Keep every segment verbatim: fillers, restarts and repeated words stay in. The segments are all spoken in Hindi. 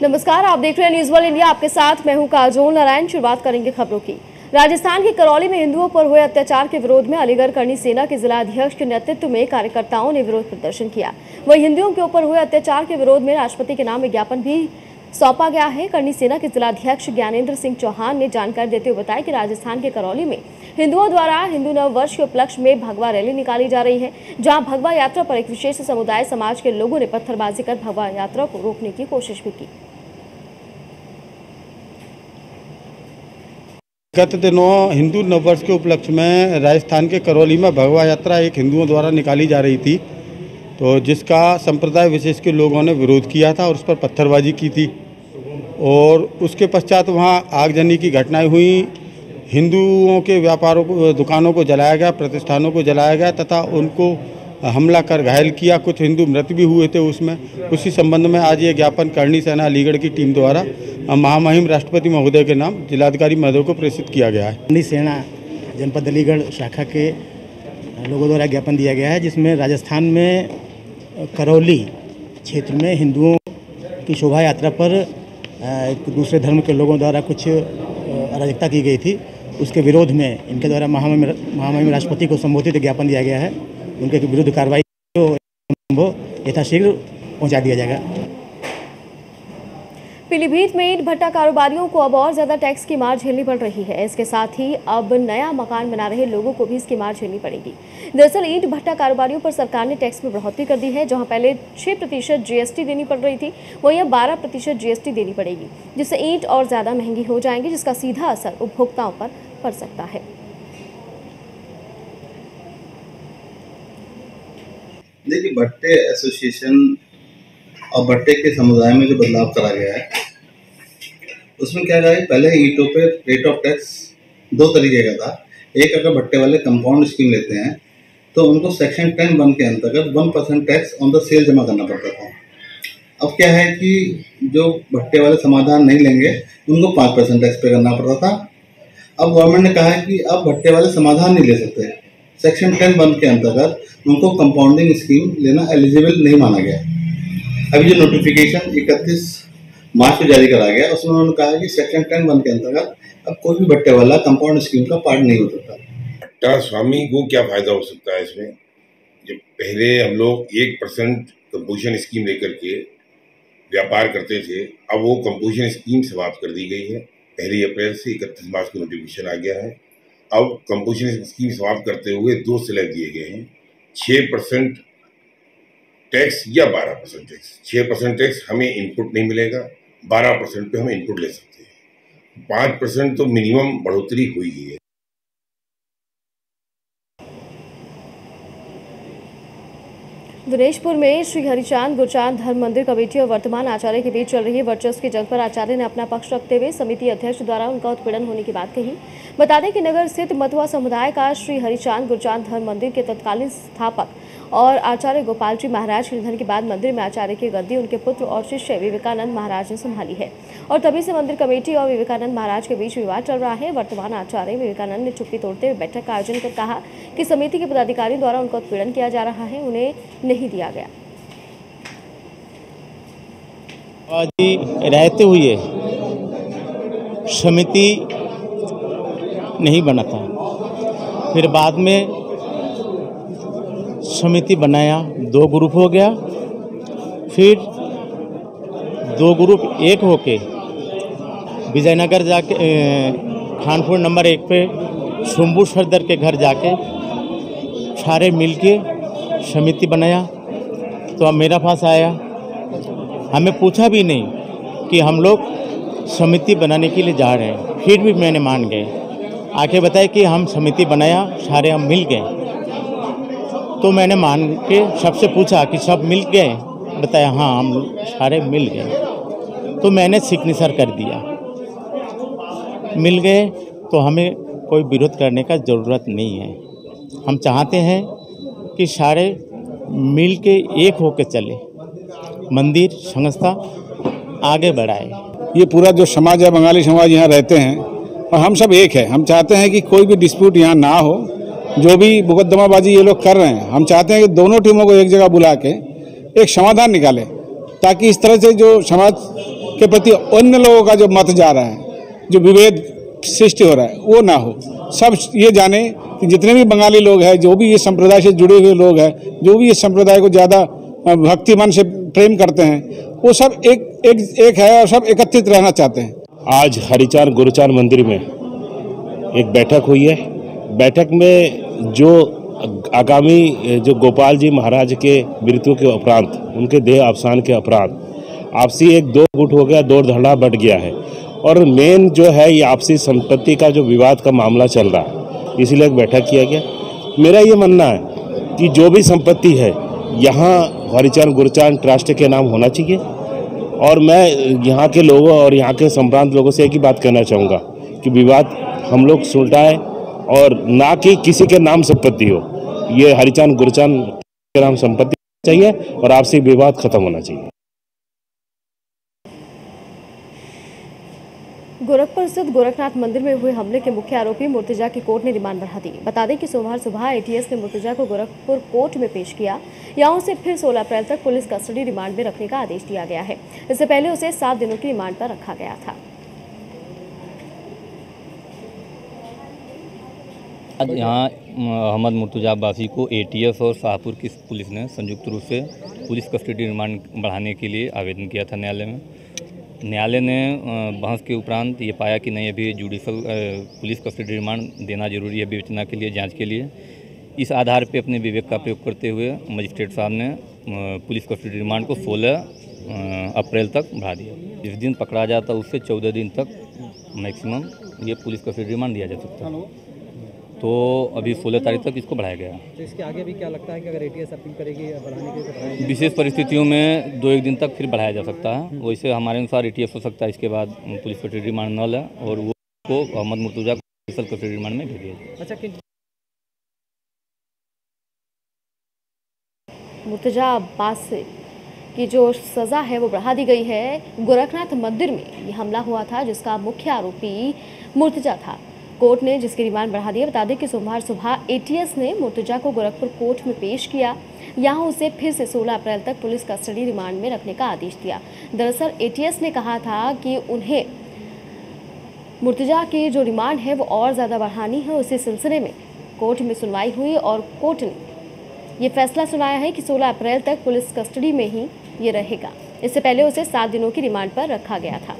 नमस्कार, आप देख रहे हैं न्यूज़ वर्ल्ड इंडिया। आपके साथ मैं हूं काजोल नारायण। शुरुआत करेंगे खबरों की। राजस्थान के करौली में हिंदुओं पर हुए अत्याचार के विरोध में अलीगढ़ करनी सेना के जिला अध्यक्ष के नेतृत्व में कार्यकर्ताओं ने विरोध प्रदर्शन किया। वहीं हिंदुओं के ऊपर हुए अत्याचार के विरोध में राष्ट्रपति के नाम विज्ञापन भी सौंपा गया है। करनी सेना के जिलाध्यक्ष ज्ञानेंद्र सिंह चौहान ने जानकारी देते हुए बताया कि राजस्थान के करौली में हिंदुओं द्वारा हिंदू नव वर्ष के उपलक्ष्य में भगवा रैली निकाली जा रही है, जहां भगवा यात्रा पर एक विशेष समुदाय समाज के लोगों ने पत्थरबाजी कर भगवा यात्रा को रोकने की कोशिश भी की। गत दिनों हिंदू नववर्ष के उपलक्ष्य में राजस्थान के करौली में भगवा यात्रा एक हिंदुओं द्वारा निकाली जा रही थी, तो जिसका संप्रदाय विशेष के लोगों ने विरोध किया था और उस पर पत्थरबाजी की थी और उसके पश्चात वहां आगजनी की घटनाएं हुई। हिंदुओं के व्यापारों को, दुकानों को जलाया गया, प्रतिष्ठानों को जलाया गया तथा उनको हमला कर घायल किया। कुछ हिंदू मृत भी हुए थे उसमें। उसी संबंध में आज ये ज्ञापन करनी सेना अलीगढ़ की टीम द्वारा महामहिम राष्ट्रपति महोदय के नाम जिलाधिकारी महोदय को प्रेषित किया गया है। करनी सेना जनपद अलीगढ़ शाखा के लोगों द्वारा ज्ञापन दिया गया है, जिसमें राजस्थान में करौली क्षेत्र में हिंदुओं की शोभा यात्रा पर एक दूसरे धर्म के लोगों द्वारा कुछ अराजकता की गई थी। उसके विरोध में इनके द्वारा महामहिम महामहिम राष्ट्रपति को संबोधित ज्ञापन दिया गया है। उनके विरुद्ध कार्रवाई को यथाशीघ्र पहुंचा दिया जाएगा। पीलीभीत में ईंट भट्टा कारोबारियों को अब और ज्यादा टैक्स की मार झेलनी पड़ रही है। इसके साथ ही अब नया मकान बना रहे लोगों को भी इसकी मार झेलनी पड़ेगी। दरअसल ईंट भट्टा कारोबारियों पर सरकार ने टैक्स में बढ़ोतरी कर दी है। जहां पहले छह प्रतिशत जीएसटी देनी पड़ रही थी, वहीं अब बारह प्रतिशत जीएसटी देनी पड़ेगी, जिससे ईंट और ज्यादा महंगी हो जाएंगी, जिसका सीधा असर उपभोक्ताओं पर पड़ सकता है। देखिए, भट्टे एसोसिएशन और भट्टे के समुदाय में जो बदलाव करा गया है उसमें क्या कहा है, पहले ईंटों पे रेट ऑफ टैक्स दो तरीके का था। एक, अगर भट्टे वाले कंपाउंड स्कीम लेते हैं तो उनको सेक्शन टेन वन के अंतर्गत one percent tax on the sale जमा करना पड़ता था। अब क्या है कि जो भट्टे वाले समाधान नहीं लेंगे उनको पाँच परसेंट टैक्स पे करना पड़ता था। अब गवर्नमेंट ने कहा है कि अब भट्टे वाले समाधान नहीं ले सकते। सेक्शन टेन वन के अंतर्गत उनको कंपाउंडिंग स्कीम लेना एलिजिबल नहीं माना गया। अभी जो नोटिफिकेशन इकतीस मार्च को जारी करा गया उसमें उन्होंने कहा कि सेक्शन टेन वन के अंतर्गत अब कोई भी भट्टे वाला कंपाउंड स्कीम का पार्ट नहीं हो सकता। भट्टा स्वामी को क्या फायदा हो सकता है इसमें? जब पहले हम लोग एक परसेंट कंपोजिशन स्कीम लेकर के व्यापार करते थे, अब वो कंपोजिशन स्कीम समाप्त कर दी गई है। पहली अप्रैल से इकतीस मार्च को नोटिफिकेशन आ गया है। अब कंपोजिशन स्कीम समाप्त करते हुए दो स्लैब दिए गए हैं, छः परसेंट टैक्स या बारह परसेंट टैक्स। छः परसेंट टैक्स हमें इनपुट नहीं मिलेगा, बारह परसेंट पे हम इनपुट ले सकते हैं। पाँच परसेंट तो मिनिमम बढ़ोतरी हुई ही है। दिनेशपुर में श्री हरिचांद गुरचांद धर्म मंदिर कमेटी और वर्तमान आचार्य के बीच चल रही वर्चस्व की जंग पर आचार्य ने अपना पक्ष रखते हुए समिति अध्यक्ष द्वारा उनका उत्पीड़न होने की बात कही। बता दें कि नगर स्थित मतुआ समुदाय का श्री हरिचांद गुरचांद धर्म मंदिर के तत्कालीन स्थापक और आचार्य गोपाल जी महाराज के निधन के बाद मंदिर में आचार्य की गद्दी उनके पुत्र और शिष्य विवेकानंद महाराज ने संभाली है और तभी से मंदिर कमेटी और विवेकानंद महाराज के बीच विवाद चल रहा है। वर्तमान आचार्य विवेकानंद ने चुप्पी तोड़ते हुए बैठक का आयोजन कर कहा कि समिति के पदाधिकारियों द्वारा उनका उत्पीड़न किया जा रहा है, उन्हें नहीं दिया गया। रहते हुए समिति नहीं बना था, फिर बाद में समिति बनाया, दो ग्रुप हो गया, फिर दो ग्रुप एक होके विजयनगर जाके खानपुर नंबर एक पे शंभू सरदार के घर जाके सारे मिलके समिति बनाया। तो अब मेरा पास आया, हमें पूछा भी नहीं कि हम लोग समिति बनाने के लिए जा रहे हैं, फिर भी मैंने मान गए। आके बताया कि हम समिति बनाया, सारे हम मिल गए। तो मैंने मान के सबसे पूछा कि सब मिल गए, बताया हाँ हम सारे मिल गए। तो मैंने सिग्नेचर कर दिया, मिल गए। तो हमें कोई विरोध करने का ज़रूरत नहीं है। हम चाहते हैं कि सारे मिल के एक होकर चले, मंदिर संस्था आगे बढ़ाए। ये पूरा जो समाज है, बंगाली समाज यहाँ रहते हैं और हम सब एक है। हम चाहते हैं कि कोई भी डिस्प्यूट यहाँ ना हो। जो भी मुकदमाबाजी ये लोग कर रहे हैं, हम चाहते हैं कि दोनों टीमों को एक जगह बुला के एक समाधान निकालें, ताकि इस तरह से जो समाज के प्रति अन्य लोगों का जो मत जा रहा है, जो विभेद सृष्टि हो रहा है, वो ना हो। सब ये जाने कि जितने भी बंगाली लोग हैं, जो भी इस संप्रदाय से जुड़े हुए लोग हैं, जो भी इस संप्रदाय को ज़्यादा भक्ति मन से प्रेम करते हैं, वो सब एक एक एक है और सब एकत्रित रहना चाहते हैं। आज हरिचांद गुरुचांद मंदिर में एक बैठक हुई है। बैठक में जो आगामी जो गोपाल जी महाराज के मृत्यु के उपरांत, उनके देह अवसान के उपरांत आपसी एक दो गुट हो गया, दौड़ धड़ा बढ़ गया है और मेन जो है ये आपसी संपत्ति का जो विवाद का मामला चल रहा है, इसीलिए एक बैठक किया गया। मेरा ये मानना है कि जो भी संपत्ति है यहाँ हरिचांद गुरुचांद ट्रस्ट के नाम होना चाहिए और मैं यहाँ के लोगों और यहाँ के संभ्रांत लोगों से एक ही बात कहना चाहूँगा कि विवाद हम लोग सुलटाएं और ना कि किसी के नाम संपत्ति हो। ये हरिचांद गुरुचांद के नाम संपत्ति चाहिए और आपसी विवाद खत्म होना चाहिए। गोरखपुर स्थित गोरखनाथ मंदिर में हुए हमले के मुख्य आरोपी मुर्तजा की कोर्ट ने रिमांड बढ़ा दी। बता दें कि सोमवार सुबह एटीएस ने मुर्तजा को गोरखपुर कोर्ट में पेश किया। यहां उसे फिर सोलह अप्रैल तक पुलिस कस्टडी रिमांड में रखने का आदेश दिया गया है। इससे पहले उसे सात दिनों की रिमांड पर रखा गया था। आज यहाँ अहमद मुर्तजा अब्बासी को एटीएस और शाहपुर की पुलिस ने संयुक्त रूप से पुलिस कस्टडी रिमांड बढ़ाने के लिए आवेदन किया था न्यायालय में। न्यायालय ने बहस के उपरांत ये पाया कि नहीं, अभी जुडिशल पुलिस कस्टडी रिमांड देना जरूरी है विवेचना के लिए, जांच के लिए। इस आधार पे अपने विवेक का प्रयोग करते हुए मजिस्ट्रेट साहब ने पुलिस कस्टडी रिमांड को सोलह अप्रैल तक बढ़ा दिया। जिस दिन पकड़ा जाता उससे चौदह दिन तक मैक्सिमम ये पुलिस कस्टडी रिमांड दिया जा सकता है, तो अभी सोलह तारीख तक इसको बढ़ाया गया। तो इसके आगे भी क्या लगता है कि अगर एटीएस अपील करेगी या बढ़ाने के लिए तो बढ़ाएगी? विशेष परिस्थितियों में दो एक दिन तक फिर बढ़ाया जा सकता है। वैसे हमारे अनुसार एटीएस हो सकता है इसके बाद पुलिस कस्टडी रिमांड न ले और वो को अहमद मुर्तजा को स्पेशल कस्टडी रिमांड में भेज दिया। अच्छा, कि मुर्तजा अब्बास की जो सजा है वो बढ़ा दी गई है। गोरखनाथ मंदिर में ये हमला हुआ था जिसका मुख्य आरोपी मुर्तजा था। कोर्ट ने जिसकी रिमांड बढ़ा दी। बता दें कि सोमवार सुबह एटीएस ने मुर्तजा को गोरखपुर कोर्ट में पेश किया। यहां उसे फिर से सोलह अप्रैल तक पुलिस कस्टडी रिमांड में रखने का आदेश दिया। दरअसल एटीएस ने कहा था कि उन्हें मुर्तजा की जो रिमांड है वो और ज़्यादा बढ़ानी है। उसी सिलसिले में कोर्ट में सुनवाई हुई और कोर्ट ने ये फैसला सुनाया है कि सोलह अप्रैल तक पुलिस कस्टडी में ही ये रहेगा। इससे पहले उसे सात दिनों की रिमांड पर रखा गया था।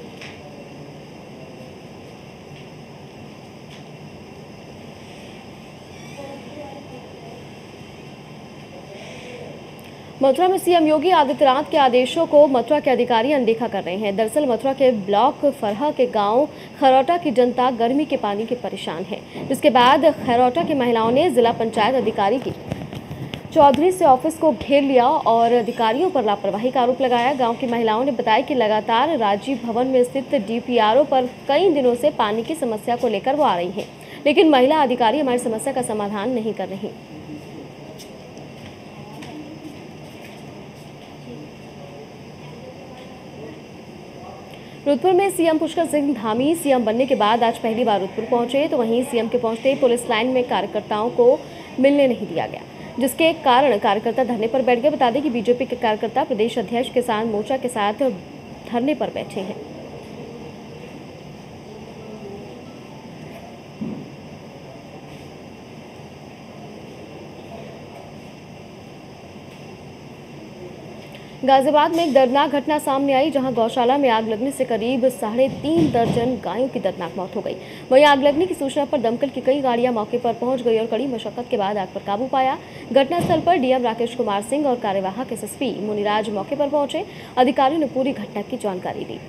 मथुरा में सीएम योगी आदित्यनाथ के आदेशों को मथुरा के अधिकारी अनदेखा कर रहे हैं। दरअसल मथुरा के ब्लॉक फरहा के गांव खरौटा की जनता गर्मी के पानी के परेशान है, जिसके बाद खरौटा की महिलाओं ने जिला पंचायत अधिकारी की चौधरी से ऑफिस को घेर लिया और अधिकारियों पर लापरवाही का आरोप लगाया। गांव की महिलाओं ने बताया कि लगातार राजीव भवन में स्थित डीपीआरओ पर कई दिनों से पानी की समस्या को लेकर वो आ रही हैं, लेकिन महिला अधिकारी हमारी समस्या का समाधान नहीं कर रही। रुद्रपुर में सीएम पुष्कर सिंह धामी सीएम बनने के बाद आज पहली बार रुद्रपुर पहुंचे, तो वहीं सीएम के पहुंचते ही पुलिस लाइन में कार्यकर्ताओं को मिलने नहीं दिया गया, जिसके कारण कार्यकर्ता धरने पर बैठ गए। बता दें कि बीजेपी के कार्यकर्ता प्रदेश अध्यक्ष किसान मोर्चा के साथ धरने पर बैठे हैं। गाजियाबाद में एक दर्दनाक घटना सामने आई, जहां गौशाला में आग लगने से करीब साढ़े तीन दर्जन गायों की दर्दनाक मौत हो गई। वहीं आग लगने की सूचना पर दमकल की कई गाड़ियां मौके पर पहुंच गई और कड़ी मशक्कत के बाद आग पर काबू पाया। घटनास्थल पर डीएम राकेश कुमार सिंह और कार्यवाहक एसएसपी मुनिराज मौके पर पहुंचे। अधिकारियों ने पूरी घटना की जानकारी दी।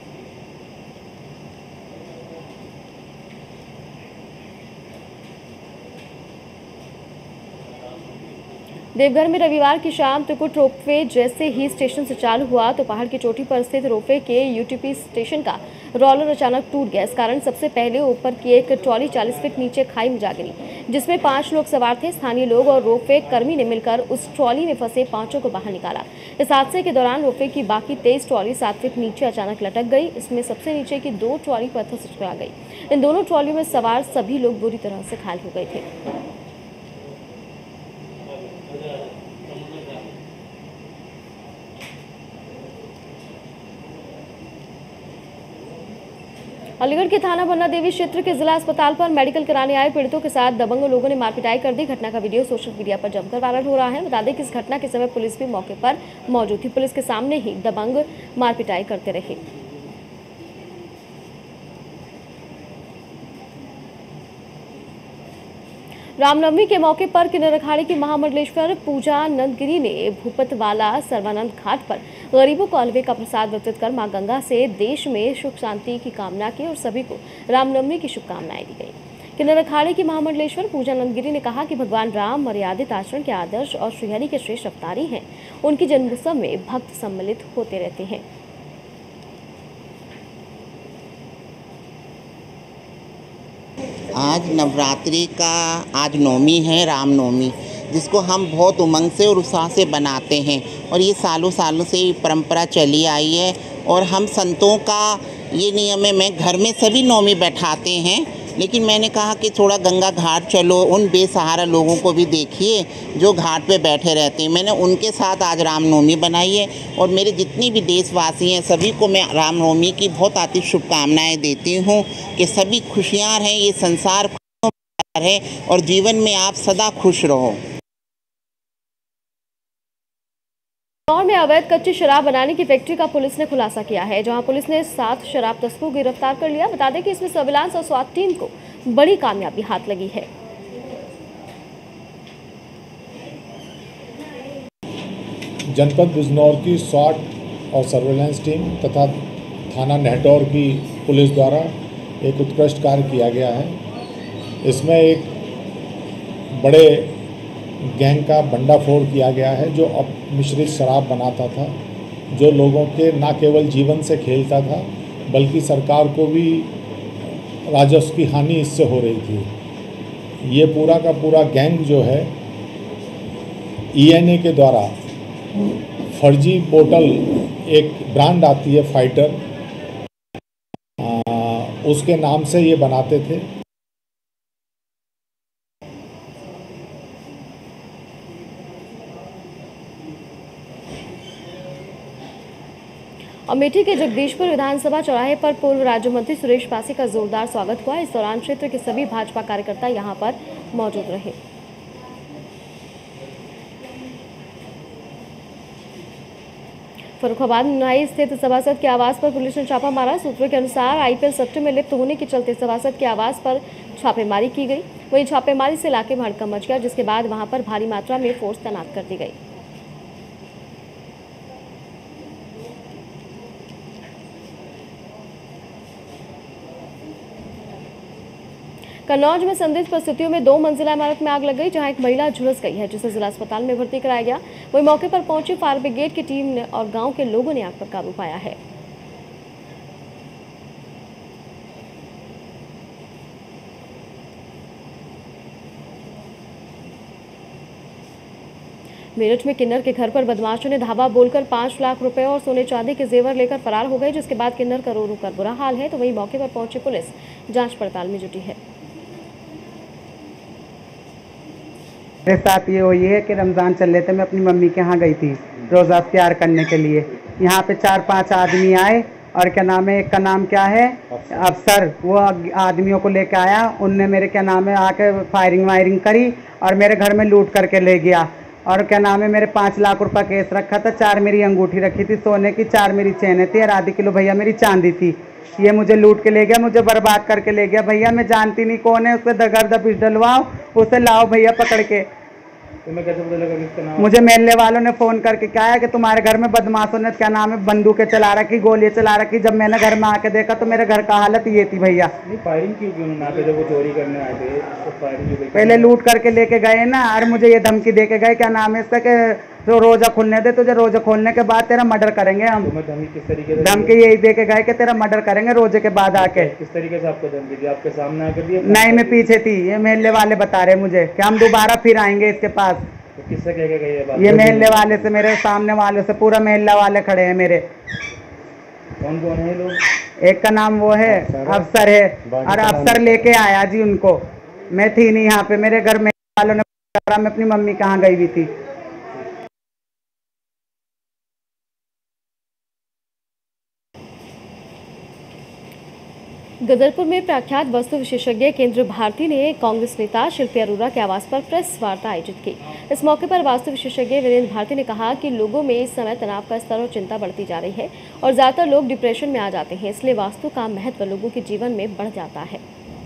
देवघर में रविवार की शाम त्रिकुट रोपवे जैसे ही स्टेशन से चालू हुआ तो पहाड़ की चोटी पर स्थित रोपवे के यूटीपी स्टेशन का रोलर अचानक टूट गया। इस कारण सबसे पहले ऊपर की एक ट्रॉली चालीस फीट नीचे खाई में जा गिरी, जिसमें पांच लोग सवार थे। स्थानीय लोग और रोपवे कर्मी ने मिलकर उस ट्रॉली में फंसे पांचों को बाहर निकाला। इस हादसे के दौरान रोपवे की बाकी तेईस ट्रॉली सात फीट नीचे अचानक लटक गई। इसमें सबसे नीचे की दो ट्रॉली पत्थर से टकरा गई। इन दोनों ट्रॉलियों में सवार सभी लोग बुरी तरह से घायल हो गए थे। अलीगढ़ के थाना बन्ना देवी क्षेत्र के जिला अस्पताल पर मेडिकल कराने आए पीड़ितों के साथ दबंग लोगों ने मारपिटाई कर दी। घटना का वीडियो सोशल मीडिया पर जमकर वायरल हो रहा है। बता दें कि इस घटना के समय पुलिस भी मौके पर मौजूद थी। पुलिस के सामने ही दबंग मारपिटाई करते रहे। रामनवमी के मौके पर किन्नर अखाड़े की महामंडलेश्वर पूजा नंदगिरी ने भूपतवाला सर्वानंद घाट पर गरीबों को हलवे का प्रसाद वितरित कर मां गंगा से देश में सुख शांति की कामना की और सभी को रामनवमी की शुभकामनाएं दी गई। किन्नर अखाड़े की महामंडलेश्वर पूजा नंदगिरी ने कहा कि भगवान राम मर्यादित आचरण के आदर्श और श्रीहरि के श्रेष्ठ अवतारी हैं। उनकी जन्मोत्सव में भक्त सम्मिलित होते रहते हैं। आज नवरात्रि का आज नवमी है, रामनवमी, जिसको हम बहुत उमंग से और उत्साह से बनाते हैं और ये सालों सालों से ये परंपरा चली आई है। और हम संतों का ये नियम है, मैं घर में सभी नवमी बैठाते हैं, लेकिन मैंने कहा कि थोड़ा गंगा घाट चलो, उन बेसहारा लोगों को भी देखिए जो घाट पे बैठे रहते हैं। मैंने उनके साथ आज रामनवमी बनाई है और मेरे जितने भी देशवासी हैं सभी को मैं रामनवमी की बहुत आती शुभकामनाएं देती हूँ कि सभी खुशियाँ रहें, ये संसार खुशियों में है और जीवन में आप सदा खुश रहो। इंदौर में अवैध कच्ची शराब बनाने की फैक्ट्री का पुलिस ने खुलासा किया है, जहां पुलिस ने सात शराब तस्करों को गिरफ्तार कर लिया। बता दें कि इसमें सर्विलांस और स्वात टीम को बड़ी कामयाबी हाथ लगी है। जनपद बिजनौर की स्वाट और सर्विलांस टीम तथा थाना नेहटौर की पुलिस द्वारा एक उत्कृष्ट कार्य किया गया है। इसमें एक बड़े गैंग का भंडाफोड़ किया गया है जो अब मिश्रित शराब बनाता था, जो लोगों के न केवल जीवन से खेलता था बल्कि सरकार को भी राजस्व की हानि इससे हो रही थी। ये पूरा का पूरा गैंग जो है ई एन ए के द्वारा फर्जी बोतल, एक ब्रांड आती है फाइटर, आ, उसके नाम से ये बनाते थे। अमेठी के जगदीशपुर विधानसभा चौराहे पर पूर्व राज्य मंत्री सुरेश पासी का जोरदार स्वागत हुआ। इस दौरान क्षेत्र के सभी भाजपा कार्यकर्ता यहां पर मौजूद रहे। फर्रुखाबाद न्यायी स्थित सभासद के आवास पर पुलिस ने छापा मारा। सूत्रों के अनुसार आईपीएल सट्टे में लिप्त होने के चलते सभासद के आवास पर छापेमारी की गई। वहीं छापेमारी से इलाके में हड़कंप मच गया, जिसके बाद वहां पर भारी मात्रा में फोर्स तैनात कर दी गई। कन्नौज में संदिग्ध परिस्थितियों में दो मंजिला इमारत में आग लग गई, जहां एक महिला झुलस गई है, जिसे जिला अस्पताल में भर्ती कराया गया। वहीं मौके पर पहुंची फायर ब्रिगेड की टीम ने और गांव के लोगों ने आग पर काबू पाया है। मेरठ में किन्नर के घर पर बदमाशों ने धावा बोलकर पांच लाख रुपए और सोने चांदी के जेवर लेकर फरार हो गए, जिसके बाद किन्नर का रो रो कर बुरा हाल है। तो वहीं मौके पर पहुंची पुलिस जांच पड़ताल में जुटी है। मेरे साथ ये हुई है कि रमज़ान चल रहे थे, मैं अपनी मम्मी के यहाँ गई थी रोज़ा इफ्तियार करने के लिए। यहाँ पे चार पांच आदमी आए और क्या नाम है, एक का नाम क्या है अफसर, वो आदमियों को लेके आया। उनने मेरे क्या नाम है आके फायरिंग वायरिंग करी और मेरे घर में लूट करके ले गया। और क्या नाम है, मेरे पाँच लाख रुपए केस रखा था, चार मेरी अंगूठी रखी थी सोने की, चार मेरी चैनें थी और आधी किलो भैया मेरी चांदी थी। ये मुझे लूट के ले गया, मुझे बर्बाद करके ले गया। भैया मैं जानती नहीं कौन है, उससे दगर दबिश डलवाओ, उसे लाओ भैया पकड़ के। तुम्हें कैसे पता लगा किसका नाम? मुझे मेले वालों ने फोन करके कहा है कि तुम्हारे घर में बदमाशों ने क्या नाम है बंदूकें चला रखी, गोलियां चला रखी। जब मैंने घर में आके देखा तो मेरे घर का हालत ये थी भैया। नहीं फायरिंग क्यों क्यों ना पे, जब वो चोरी करने आए थे तो फायरिंग क्यों? पहले लूट करके लेके गए ना, और मुझे ये धमकी दे के गए क्या नाम है इसका कि तो रोजा खुलने दे, तुझे रोजा खोलने के बाद तेरा मर्डर करेंगे हम। धमकी किस तरीके से? धमकी यही दे के गए कि तेरा मर्डर करेंगे रोजे के बाद आके। किस तरीके से आपको धमकी दी? आपके सामने आकर दी? नहीं मैं पीछे थी, ये मेले वाले बता रहे मुझे कि हम दोबारा फिर आएंगे इसके पास। तो किससे कह के गई ये बात? ये मेले वाले से, मेरे सामने वाले से, पूरा मेला वाले खड़े हैं मेरे। कौन कौन है लोग? एक का नाम वो है अफसर है और अफसर लेके आया जी उनको। मैं थी नहीं यहाँ पे, मेरे घर में वालों ने, मैं अपनी मम्मी कहाँ गई हुई थी। गदरपुर में प्रख्यात वस्तु विशेषज्ञ केंद्र भारती ने कांग्रेस नेता शिल्पी अरोड़ा के आवास पर प्रेस वार्ता आयोजित की। इस मौके पर वास्तु विशेषज्ञ वीरेंद्र भारती ने कहा कि लोगों में इस समय तनाव का स्तर और चिंता बढ़ती जा रही है और ज्यादातर लोग डिप्रेशन में आ जाते हैं, इसलिए वास्तु का महत्व लोगों के जीवन में बढ़ जाता है।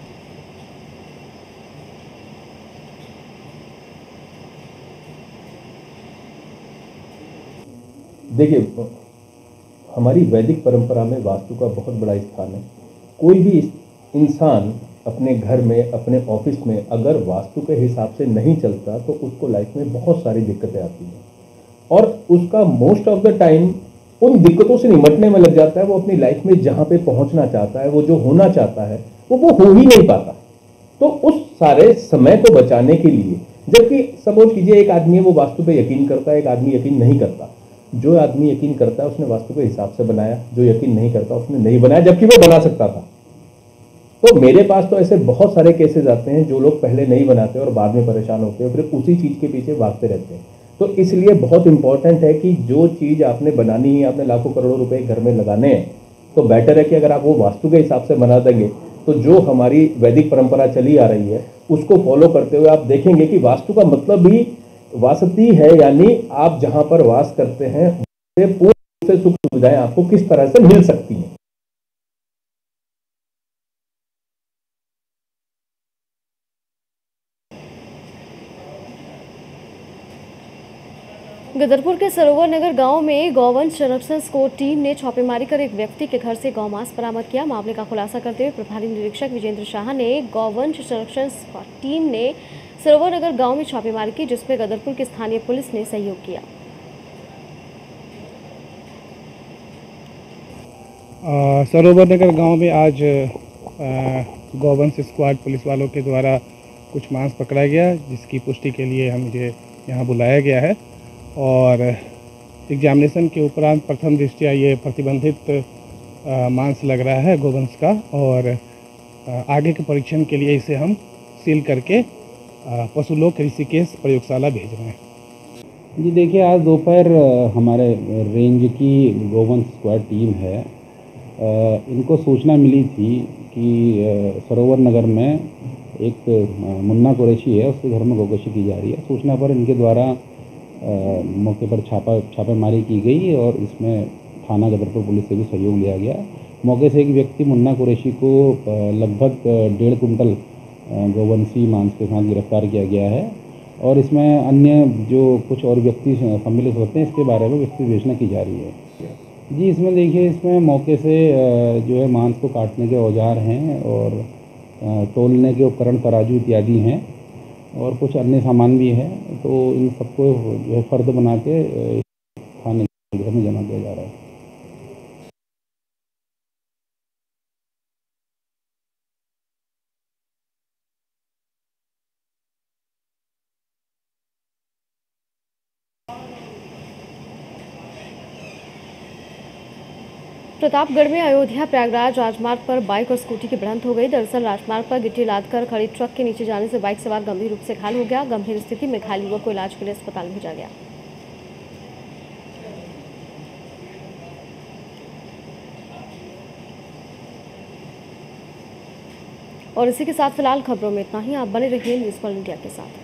देखिए, हमारी वैदिक परंपरा में वास्तु का बहुत बड़ा स्थान है। कोई भी इंसान अपने घर में, अपने ऑफिस में अगर वास्तु के हिसाब से नहीं चलता तो उसको लाइफ में बहुत सारी दिक्कतें आती हैं और उसका मोस्ट ऑफ द टाइम उन दिक्कतों से निपटने में लग जाता है। वो अपनी लाइफ में जहाँ पे पहुँचना चाहता है, वो जो होना चाहता है, वो वो हो ही नहीं पाता। तो उस सारे समय को बचाने के लिए, जबकि सपोज कीजिए एक आदमी वो वास्तु पे यकीन करता है, एक आदमी यकीन नहीं करता। जो आदमी यकीन करता है उसने वास्तु के हिसाब से बनाया, जो यकीन नहीं करता उसने नहीं बनाया, जबकि वो बना सकता था। तो मेरे पास तो ऐसे बहुत सारे केसेस आते हैं जो लोग पहले नहीं बनाते और बाद में परेशान होते हैं, फिर उसी चीज़ के पीछे भागते रहते हैं। तो इसलिए बहुत इंपॉर्टेंट है कि जो चीज़ आपने बनानी है, आपने लाखों करोड़ों रुपए घर में लगाने हैं, तो बेटर है कि अगर आप वो वास्तु के हिसाब से बना देंगे तो जो हमारी वैदिक परंपरा चली आ रही है उसको फॉलो करते हुए आप देखेंगे कि वास्तु का मतलब भी वासती है, यानी आप जहां पर वास करते हैं उससे पूर्ण रूप से सुख सुविधाएं आपको किस तरह से मिल सकती हैं। गदरपुर के सरोवर नगर गांव में गौवंश संरक्षण स्क्वाड टीम ने छापेमारी कर एक व्यक्ति के घर से गौमांस बरामद किया। मामले का खुलासा करते हुए प्रभारी निरीक्षक विजेंद्र शाह ने गौवंश संरक्षण स्क्वाड टीम ने सरोवर नगर गांव में छापेमारी की, जिसमें गदरपुर की स्थानीय पुलिस ने सहयोग किया। सरोवर नगर गांव में आज गौवंश स्क्वाड पुलिस वालों के द्वारा कुछ मांस पकड़ा गया, जिसकी पुष्टि के लिए हम मुझे यहाँ बुलाया गया है और एग्जामिनेशन के उपरांत प्रथम दृष्टया ये प्रतिबंधित मांस लग रहा है गौवंश का, और आगे के परीक्षण के लिए इसे हम सील करके पशुलोक ऋषिकेश प्रयोगशाला भेज रहे हैं। जी देखिए, आज दोपहर हमारे रेंज की गौवंश स्क्वाड टीम है, इनको सूचना मिली थी कि सरोवर नगर में एक मुन्ना कुरैशी है, उसके घर में गौकशी की जा रही है। सूचना पर इनके द्वारा मौके पर छापा छापेमारी की गई और इसमें थाना गदरपुर पुलिस से भी सहयोग लिया गया। मौके से एक व्यक्ति मुन्ना कुरैशी को लगभग डेढ़ कुंटल गौवंशी मांस के साथ गिरफ्तार किया गया है और इसमें अन्य जो कुछ और व्यक्ति सम्मिलित होते हैं इसके बारे में व्यक्ति विवेचना की जा रही है। जी इसमें देखिए, इसमें मौके से जो है मांस को काटने के औजार हैं और तोलने के उपकरण तराजू इत्यादि हैं और कुछ अन्य सामान भी है। तो इन सबको जो है फर्द बना के थाने में जमा किया जा रहा है। प्रतापगढ़ में अयोध्या प्रयागराज राजमार्ग पर बाइक और स्कूटी की भिड़ंत हो गई। दरअसल राजमार्ग पर गिट्टी लादकर खड़ी ट्रक के नीचे जाने से बाइक सवार गंभीर रूप से घायल हो गया। गंभीर स्थिति में घायल युवक को इलाज के लिए अस्पताल भेजा गया। और इसी के साथ फिलहाल खबरों में इतना ही। आप बने रहिए न्यूज़ वर्ल्ड इंडिया के साथ।